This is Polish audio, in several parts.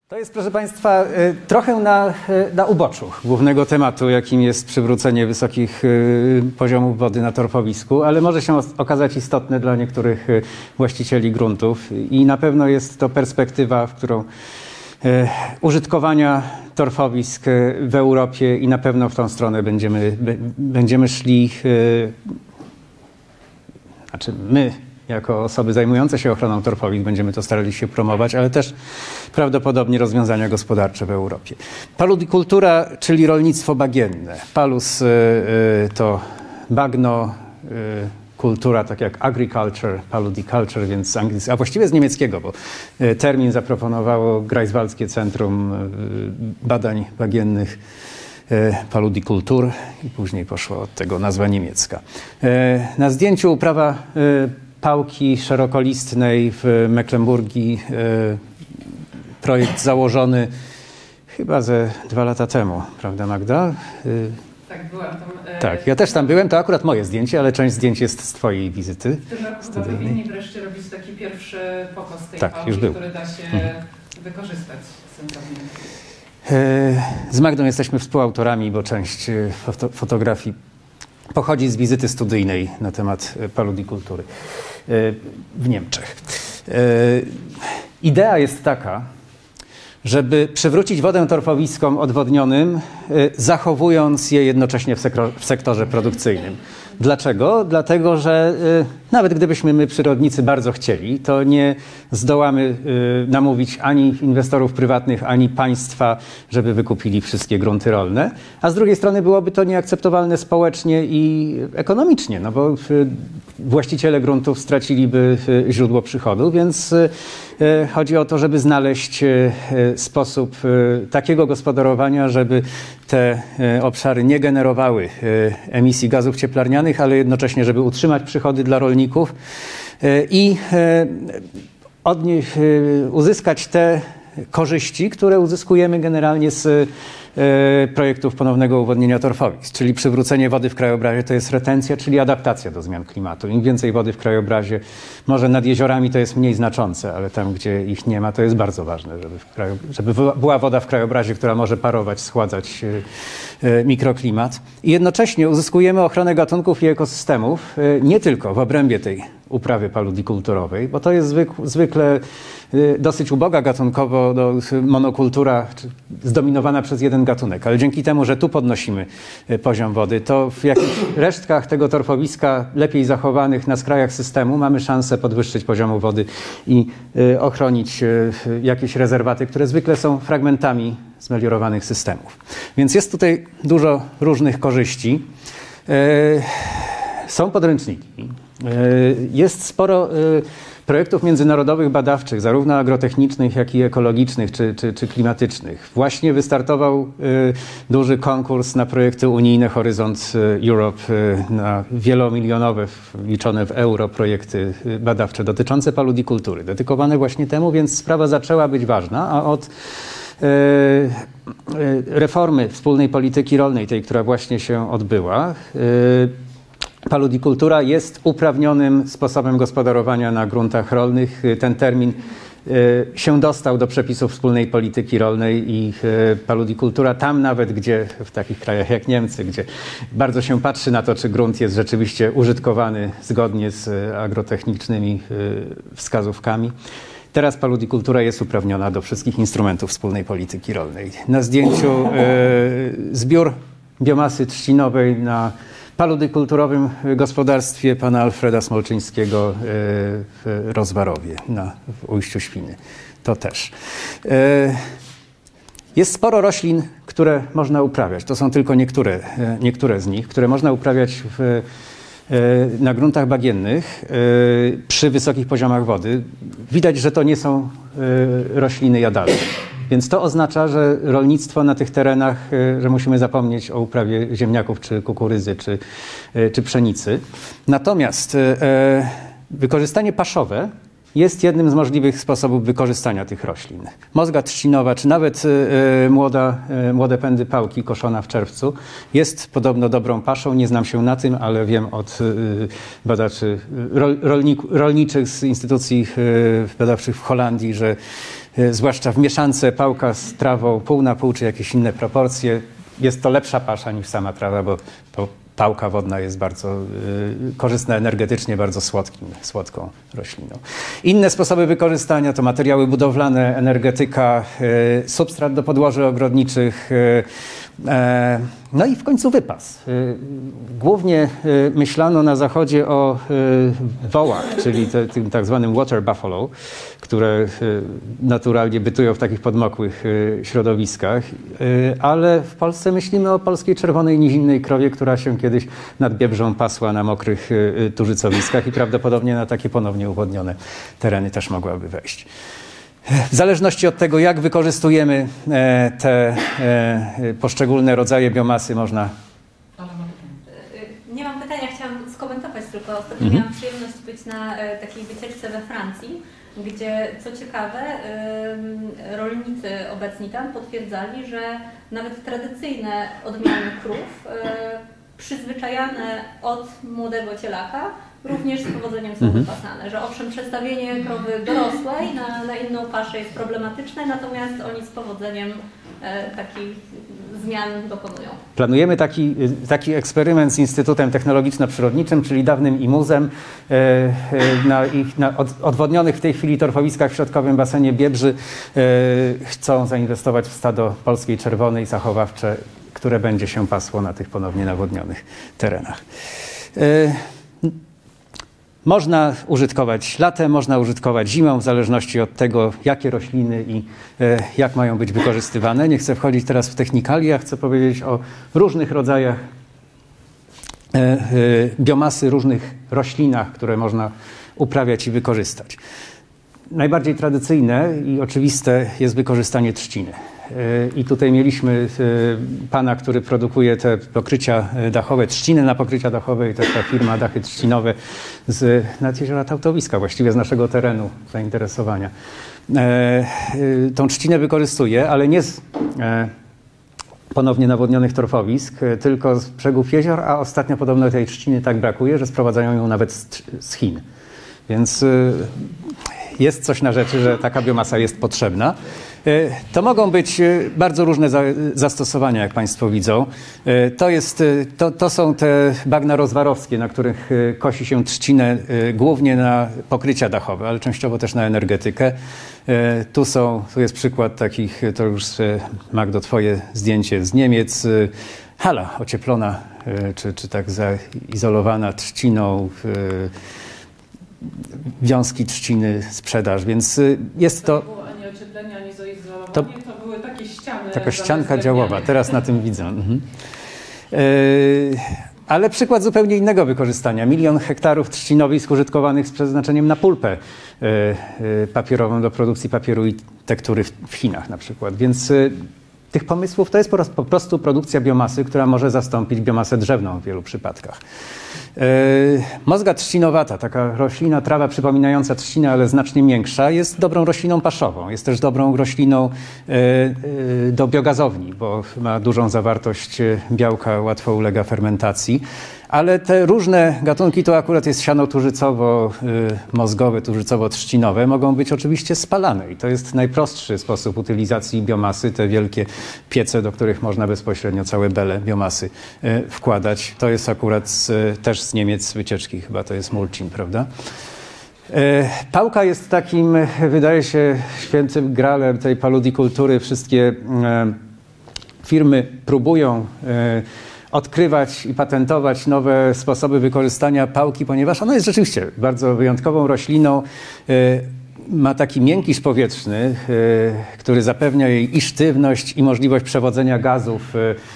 To jest, proszę Państwa, trochę na uboczu głównego tematu, jakim jest przywrócenie wysokich poziomów wody na torfowisku, ale może się okazać istotne dla niektórych właścicieli gruntów i na pewno jest to perspektywa, w którą użytkowania torfowisk w Europie i na pewno w tą stronę będziemy szli, znaczy my, jako osoby zajmujące się ochroną torfowisk będziemy to starali się promować, ale też prawdopodobnie rozwiązania gospodarcze w Europie. Paludikultura, czyli rolnictwo bagienne. Palus to bagno, kultura, tak jak agriculture, paludiculture, więc z angielskiego, a właściwie z niemieckiego, bo termin zaproponowało Greifswaldzkie Centrum Badań Bagiennych, paludikultur, i później poszła od tego nazwa niemiecka. Na zdjęciu uprawa pałki szerokolistnej w Mecklenburgii, projekt założony chyba ze 2 lata temu, prawda Magda? Tak, byłam tam. Tak, ja też tam byłem, to akurat moje zdjęcie, ale część zdjęć jest z twojej wizyty. W tym roku powinni wreszcie robić taki pierwszy pokaz tej pałki, już był. który da się wykorzystać sensownie. Z Magdą jesteśmy współautorami, bo część fotografii pochodzi z wizyty studyjnej na temat paludikultury w Niemczech. Idea jest taka, żeby przywrócić wodę torfowiskom odwodnionym, zachowując je jednocześnie w sektorze produkcyjnym. Dlaczego? Dlatego, że nawet gdybyśmy my, przyrodnicy, bardzo chcieli, to nie zdołamy namówić ani inwestorów prywatnych, ani państwa, żeby wykupili wszystkie grunty rolne. A z drugiej strony byłoby to nieakceptowalne społecznie i ekonomicznie, no bo właściciele gruntów straciliby źródło przychodu, więc chodzi o to, żeby znaleźć sposób takiego gospodarowania, żeby te obszary nie generowały emisji gazów cieplarnianych, ale jednocześnie, żeby utrzymać przychody dla rolników i od nich uzyskać te korzyści, które uzyskujemy generalnie z projektów ponownego uwodnienia torfowisk, czyli przywrócenie wody w krajobrazie to jest retencja, czyli adaptacja do zmian klimatu. Im więcej wody w krajobrazie, może nad jeziorami to jest mniej znaczące, ale tam, gdzie ich nie ma, to jest bardzo ważne, żeby była woda w krajobrazie, która może parować, schładzać mikroklimat. I jednocześnie uzyskujemy ochronę gatunków i ekosystemów nie tylko w obrębie tej uprawy paludikulturowej, bo to jest zwykle dosyć uboga gatunkowo monokultura zdominowana przez jeden gatunek, ale dzięki temu, że tu podnosimy poziom wody, to w jakichś resztkach tego torfowiska lepiej zachowanych na skrajach systemu mamy szansę podwyższyć poziomu wody i ochronić jakieś rezerwaty, które zwykle są fragmentami zmeliorowanych systemów. Więc jest tutaj dużo różnych korzyści. Są podręczniki. Jest sporo projektów międzynarodowych badawczych, zarówno agrotechnicznych, jak i ekologicznych czy klimatycznych. Właśnie wystartował duży konkurs na projekty unijne Horyzont Europe, na wielomilionowe, liczone w euro projekty badawcze dotyczące paludikultury, dedykowane właśnie temu, więc sprawa zaczęła być ważna, a od reformy wspólnej polityki rolnej, tej, która właśnie się odbyła, paludikultura jest uprawnionym sposobem gospodarowania na gruntach rolnych. Ten termin się dostał do przepisów wspólnej polityki rolnej i paludikultura tam nawet, gdzie w takich krajach jak Niemcy, gdzie bardzo się patrzy na to, czy grunt jest rzeczywiście użytkowany zgodnie z agrotechnicznymi wskazówkami. Teraz paludikultura jest uprawniona do wszystkich instrumentów wspólnej polityki rolnej. Na zdjęciu zbiór biomasy trzcinowej na paludikulturowym gospodarstwie pana Alfreda Smolczyńskiego w Rozwarowie, w Ujściu Świny. To też. Jest sporo roślin, które można uprawiać. To są tylko niektóre z nich, które można uprawiać na gruntach bagiennych przy wysokich poziomach wody. Widać, że to nie są rośliny jadalne. Więc to oznacza, że rolnictwo na tych terenach, że musimy zapomnieć o uprawie ziemniaków, czy kukurydzy, czy pszenicy. Natomiast wykorzystanie paszowe jest jednym z możliwych sposobów wykorzystania tych roślin. Mozga trzcinowa, czy nawet młode pędy pałki koszona w czerwcu jest podobno dobrą paszą. Nie znam się na tym, ale wiem od badaczy rolniczych z instytucji badawczych w Holandii, że zwłaszcza w mieszance pałka z trawą pół na pół, czy jakieś inne proporcje. Jest to lepsza pasza niż sama trawa, bo pałka wodna jest bardzo korzystna energetycznie, bardzo słodką rośliną. Inne sposoby wykorzystania to materiały budowlane, energetyka, substrat do podłoży ogrodniczych, no i w końcu wypas. Głównie myślano na zachodzie o wołach, czyli tym tak zwanym water buffalo, które naturalnie bytują w takich podmokłych środowiskach, ale w Polsce myślimy o polskiej czerwonej nizinnej krowie, która się kiedyś nad Biebrzą pasła na mokrych tużycowiskach i prawdopodobnie na takie ponownie uwodnione tereny też mogłaby wejść. W zależności od tego, jak wykorzystujemy te poszczególne rodzaje biomasy, można... Nie mam pytania, chciałam skomentować tylko. Ostatnio miałam przyjemność być na takiej wycieczce we Francji, gdzie, co ciekawe, rolnicy obecni tam potwierdzali, że nawet tradycyjne odmiany krów, przyzwyczajane od młodego cielaka, również z powodzeniem są wypasane, że owszem, przestawienie krowy dorosłej na inną paszę jest problematyczne, natomiast oni z powodzeniem takich zmian dokonują. Planujemy taki eksperyment z Instytutem Technologiczno-Przyrodniczym, czyli dawnym IMUZ-em, na odwodnionych w tej chwili torfowiskach w środkowym basenie Biebrzy. Chcą zainwestować w stado polskiej czerwonej zachowawcze, które będzie się pasło na tych ponownie nawodnionych terenach. Można użytkować latem, można użytkować zimą, w zależności od tego, jakie rośliny i jak mają być wykorzystywane. Nie chcę wchodzić teraz w technikalia, chcę powiedzieć o różnych rodzajach biomasy, różnych roślinach, które można uprawiać i wykorzystać. Najbardziej tradycyjne i oczywiste jest wykorzystanie trzciny. I tutaj mieliśmy pana, który produkuje te pokrycia dachowe, trzciny na pokrycia dachowe i to jest ta firma Dachy Trzcinowe nad jeziora Tałtowiska, właściwie z naszego terenu zainteresowania. Tą trzcinę wykorzystuje, ale nie z ponownie nawodnionych torfowisk, tylko z brzegów jezior, a ostatnio podobno tej trzciny tak brakuje, że sprowadzają ją nawet z Chin. Więc jest coś na rzeczy, że taka biomasa jest potrzebna. To mogą być bardzo różne zastosowania, jak Państwo widzą. To są te bagna rozwarowskie, na których kosi się trzcinę głównie na pokrycia dachowe, ale częściowo też na energetykę. Tu jest przykład takich, to już Magdo, twoje zdjęcie z Niemiec. Hala ocieplona, czy tak zaizolowana trzciną, wiązki trzciny, sprzedaż, więc jest to... To nie było ani ocieplenie, ani zaizolowanie, to były takie ściany. Taka ścianka działowa, teraz na tym widzę. Ale przykład zupełnie innego wykorzystania. 1 000 000 hektarów trzcinowisk użytkowanych z przeznaczeniem na pulpę papierową do produkcji papieru i tektury w Chinach na przykład. Więc tych pomysłów to jest po prostu produkcja biomasy, która może zastąpić biomasę drzewną w wielu przypadkach. Mozga trzcinowata, taka roślina, trawa przypominająca trzcinę, ale znacznie miększa, jest dobrą rośliną paszową. Jest też dobrą rośliną do biogazowni, bo ma dużą zawartość białka, łatwo ulega fermentacji. Ale te różne gatunki, to akurat jest siano turzycowo-mozgowe, turzycowo-trzcinowe, mogą być oczywiście spalane. I to jest najprostszy sposób utylizacji biomasy, te wielkie piece, do których można bezpośrednio całe bele biomasy wkładać. To jest akurat też z Niemiec wycieczki, chyba to jest mulcin, prawda? Pałka jest takim, wydaje się, świętym gralem tej paludikultury. Wszystkie firmy próbują odkrywać i patentować nowe sposoby wykorzystania pałki, ponieważ ona jest rzeczywiście bardzo wyjątkową rośliną. Ma taki miękisz powietrzny, który zapewnia jej i sztywność, i możliwość przewodzenia gazów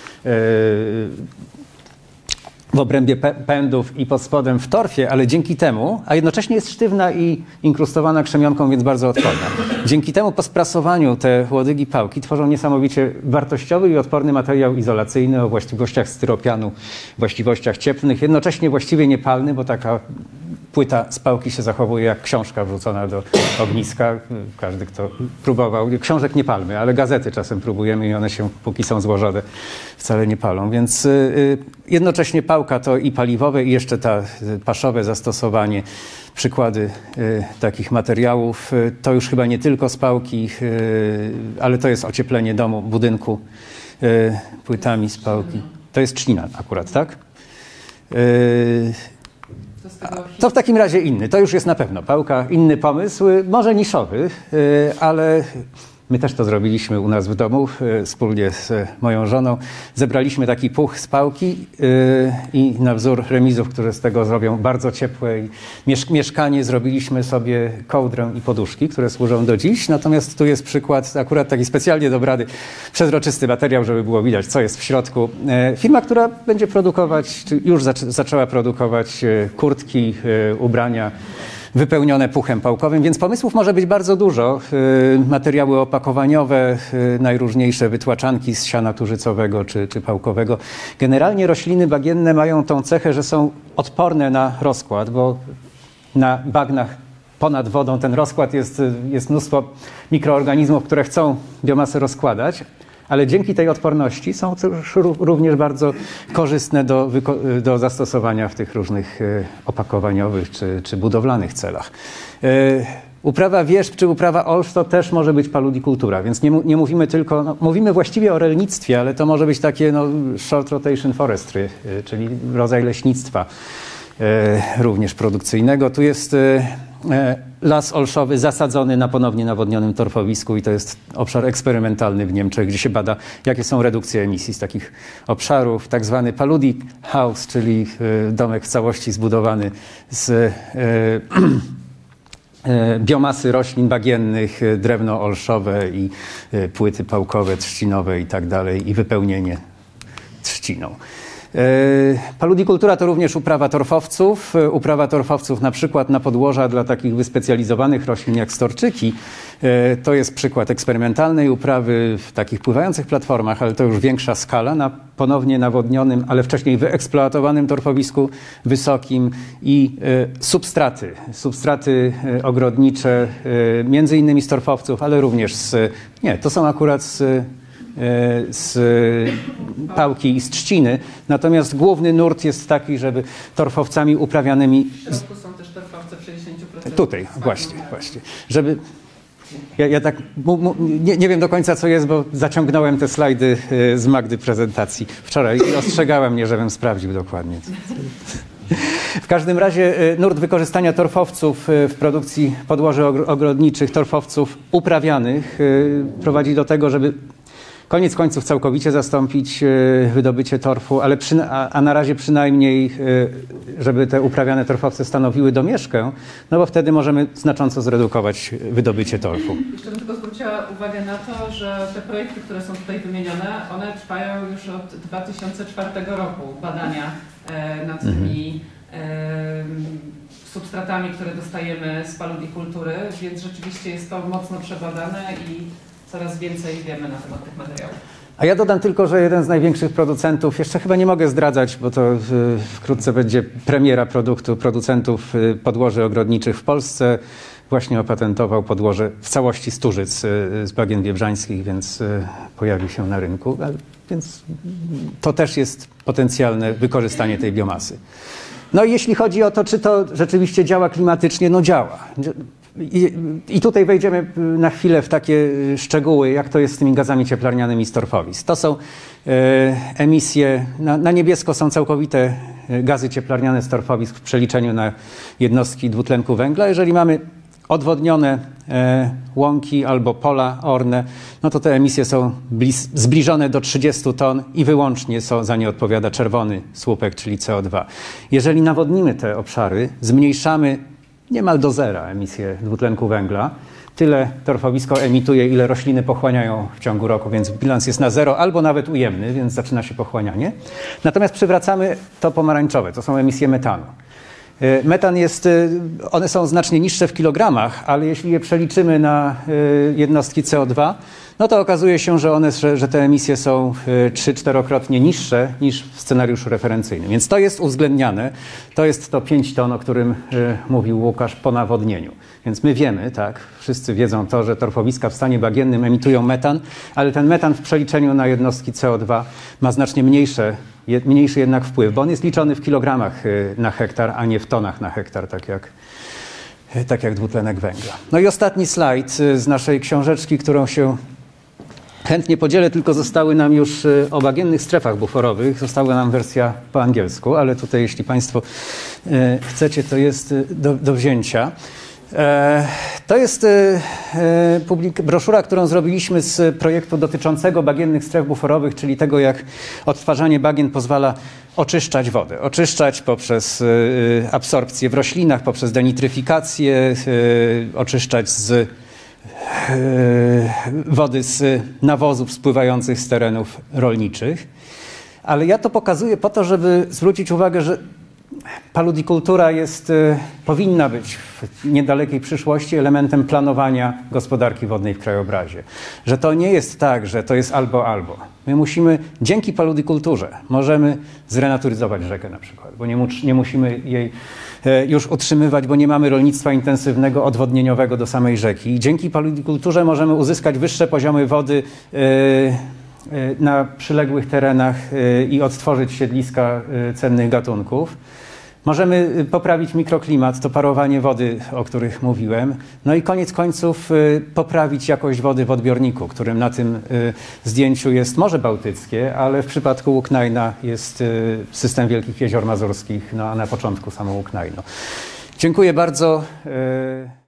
w obrębie pędów i pod spodem w torfie, ale dzięki temu, a jednocześnie jest sztywna i inkrustowana krzemionką, więc bardzo odporna. Dzięki temu po sprasowaniu te łodygi pałki tworzą niesamowicie wartościowy i odporny materiał izolacyjny o właściwościach styropianu, właściwościach cieplnych, jednocześnie właściwie niepalny, bo taka płyta z pałki się zachowuje jak książka wrzucona do ogniska. Każdy, kto próbował, książek nie palmy, ale gazety czasem próbujemy i one się, póki są złożone, wcale nie palą. Więc jednocześnie pałka spałka to i paliwowe, i jeszcze ta paszowe zastosowanie. Przykłady takich materiałów to już chyba nie tylko spałki, ale to jest ocieplenie domu, budynku płytami spałki. To jest trzcina akurat, tak? To w takim razie inny. To już jest na pewno pałka, inny pomysł, może niszowy, ale my też to zrobiliśmy u nas w domu, wspólnie z moją żoną. Zebraliśmy taki puch z pałki i na wzór remizów, które z tego zrobią bardzo ciepłe mieszkanie, zrobiliśmy sobie kołdrę i poduszki, które służą do dziś. Natomiast tu jest przykład, akurat taki specjalnie dobrany, przezroczysty materiał, żeby było widać, co jest w środku. Firma, która będzie produkować, czy już zaczęła produkować kurtki, ubrania wypełnione puchem pałkowym, więc pomysłów może być bardzo dużo. Materiały opakowaniowe, najróżniejsze wytłaczanki z siana tużycowego czy pałkowego. Generalnie rośliny bagienne mają tą cechę, że są odporne na rozkład, bo na bagnach ponad wodą ten rozkład jest mnóstwo mikroorganizmów, które chcą biomasę rozkładać, ale dzięki tej odporności są również bardzo korzystne do zastosowania w tych różnych opakowaniowych czy budowlanych celach. Uprawa wierzb czy uprawa olsz to też może być paludikultura, więc nie mówimy tylko, mówimy właściwie o rolnictwie, ale to może być takie short rotation forestry, czyli rodzaj leśnictwa również produkcyjnego. Tu jest las olszowy zasadzony na ponownie nawodnionym torfowisku i to jest obszar eksperymentalny w Niemczech, gdzie się bada, jakie są redukcje emisji z takich obszarów. Tak zwany paludi house, czyli domek w całości zbudowany z biomasy roślin bagiennych, drewno olszowe i płyty pałkowe, trzcinowe i tak dalej, i wypełnienie trzciną. Paludikultura to również uprawa torfowców na przykład na podłoża dla takich wyspecjalizowanych roślin jak storczyki. To jest przykład eksperymentalnej uprawy w takich pływających platformach, ale to już większa skala na ponownie nawodnionym, ale wcześniej wyeksploatowanym torfowisku wysokim i substraty ogrodnicze, między innymi z torfowców, ale również to są akurat z pałki i z trzciny. Natomiast główny nurt jest taki, żeby torfowcami uprawianymi... W środku są też torfowce w 60%. Tutaj, właśnie. Żeby... Ja tak nie wiem do końca, co jest, bo zaciągnąłem te slajdy z Magdy prezentacji wczoraj i ostrzegała mnie, żebym sprawdził dokładnie. W każdym razie nurt wykorzystania torfowców w produkcji podłoży ogrodniczych, torfowców uprawianych prowadzi do tego, żeby koniec końców całkowicie zastąpić wydobycie torfu, a na razie przynajmniej, żeby te uprawiane torfowce stanowiły domieszkę, no bo wtedy możemy znacząco zredukować wydobycie torfu. Jeszcze bym tylko zwróciła uwagę na to, że te projekty, które są tutaj wymienione, one trwają już od 2004 roku, badania nad tymi substratami, które dostajemy z paludikultury, więc rzeczywiście jest to mocno przebadane i coraz więcej wiemy na temat tych materiałów. A ja dodam tylko, że jeden z największych producentów, jeszcze chyba nie mogę zdradzać, bo to wkrótce będzie premiera producentów podłoży ogrodniczych w Polsce, właśnie opatentował podłoże w całości z Turzyc z bagien biebrzańskich, więc pojawi się na rynku. Więc to też jest potencjalne wykorzystanie tej biomasy. No i jeśli chodzi o to, czy to rzeczywiście działa klimatycznie, no działa. I tutaj wejdziemy na chwilę w takie szczegóły, jak to jest z tymi gazami cieplarnianymi z torfowisk. To są emisje, na niebiesko są całkowite gazy cieplarniane z torfowisk w przeliczeniu na jednostki dwutlenku węgla. Jeżeli mamy odwodnione łąki albo pola orne, no to te emisje są zbliżone do 30 ton i wyłącznie za nie odpowiada czerwony słupek, czyli CO2. Jeżeli nawodnimy te obszary, zmniejszamy niemal do zera emisję dwutlenku węgla. Tyle torfowisko emituje, ile rośliny pochłaniają w ciągu roku, więc bilans jest na zero albo nawet ujemny, więc zaczyna się pochłanianie. Natomiast przywracamy to pomarańczowe, to są emisje metanu. Metan one są znacznie niższe w kilogramach, ale jeśli je przeliczymy na jednostki CO2, no to okazuje się, że te emisje są 3-4-krotnie niższe niż w scenariuszu referencyjnym. Więc to jest uwzględniane. To jest to 5 ton, o którym mówił Łukasz po nawodnieniu. Więc my wiemy, tak, wszyscy wiedzą to, że torfowiska w stanie bagiennym emitują metan, ale ten metan w przeliczeniu na jednostki CO2 ma znacznie mniejsze mniejszy jednak wpływ, bo on jest liczony w kilogramach na hektar, a nie w tonach na hektar, tak jak dwutlenek węgla. No i ostatni slajd z naszej książeczki, którą się chętnie podzielę, tylko zostały nam już o bagiennych strefach buforowych. Została nam wersja po angielsku, ale tutaj jeśli Państwo chcecie, to jest do wzięcia. To jest broszura, którą zrobiliśmy z projektu dotyczącego bagiennych stref buforowych, czyli tego, jak odtwarzanie bagien pozwala oczyszczać wodę. Oczyszczać poprzez absorpcję w roślinach, poprzez denitryfikację, oczyszczać z wody z nawozów spływających z terenów rolniczych. Ale ja to pokazuję po to, żeby zwrócić uwagę, że paludikultura powinna być w niedalekiej przyszłości elementem planowania gospodarki wodnej w krajobrazie. Że to nie jest tak, że to jest albo. My musimy, dzięki paludikulturze, możemy zrenaturyzować rzekę na przykład, bo nie musimy jej już utrzymywać, bo nie mamy rolnictwa intensywnego, odwodnieniowego do samej rzeki. I dzięki paludikulturze możemy uzyskać wyższe poziomy wody na przyległych terenach i odtworzyć siedliska cennych gatunków. Możemy poprawić mikroklimat, to parowanie wody, o których mówiłem. No i koniec końców poprawić jakość wody w odbiorniku, którym na tym zdjęciu jest Morze Bałtyckie, ale w przypadku Łuknajna jest system Wielkich Jezior Mazurskich, no a na początku samo Łuknajno. Dziękuję bardzo.